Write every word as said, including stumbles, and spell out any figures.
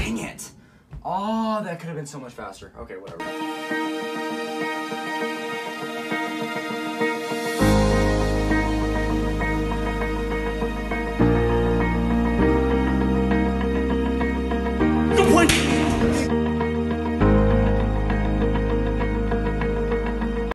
Dang it. Oh, that could have been so much faster. Okay, whatever.